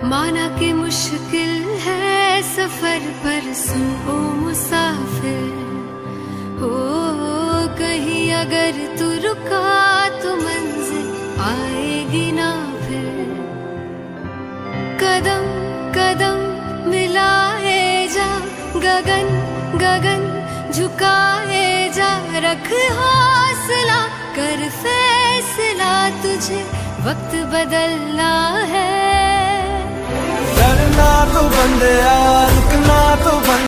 माना कि मुश्किल है सफर पर सुन ओ मुसाफिर हो, कहीं अगर तू रुका तो मंजिल आएगी ना फिर। कदम कदम मिलाए जा, गगन गगन झुकाए जा, रख हौसला कर फैसला, तुझे वक्त बदलना है। डरना तो बंदे यार, रुकना तो बंदे